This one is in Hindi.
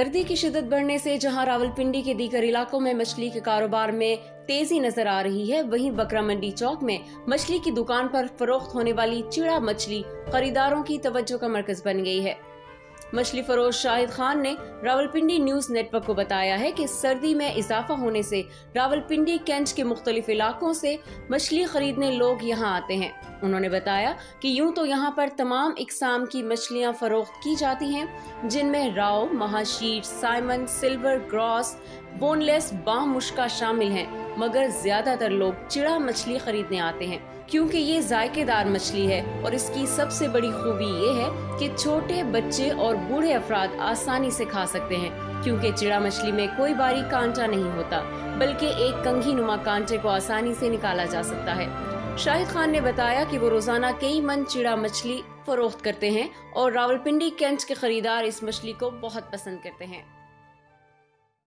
सर्दी की शिद्दत बढ़ने से जहां रावलपिंडी के दीगर इलाकों में मछली के कारोबार में तेजी नजर आ रही है, वहीं कےबकरमंडी चौक में मछली की दुकान पर फरोख्त होने वाली चड़ामछली खरीदारों की तवज्जो का मरकज बन गई है। मछली फरोश शाहिद खान ने रावलपिंडी न्यूज नेटवर्क को बताया है कि सर्दी में इजाफा होने से रावलपिंडी कैंच के मुख्तलिफ इलाकों से मछली खरीदने लोग यहां आते हैं। उन्होंने बताया कि यूं तो यहां पर तमाम इकसाम की मछलियां फरोख्त की जाती हैं, जिनमें राव, महाशीर, साइमन, सिल्वर, ग्रॉस, बोनलेस, बाम मुश्का शामिल हैं, मगर ज्यादातर लोग चिड़ा मछली खरीदने आते हैं क्योंकि ये जायकेदार मछली है और इसकी सबसे बड़ी खूबी ये है कि छोटे बच्चे और बूढ़े अफराद आसानी से खा सकते हैं, क्योंकि चिड़ा मछली में कोई बारीक कांटा नहीं होता, बल्कि एक कंघी नुमा कांटे को आसानी से निकाला जा सकता है। शाहिद खान ने बताया कि वो रोजाना कई मन चिड़ा मछली फरोख्त करते हैं और रावलपिंडी कैंच के खरीदार इस मछली को बहुत पसंद करते हैं।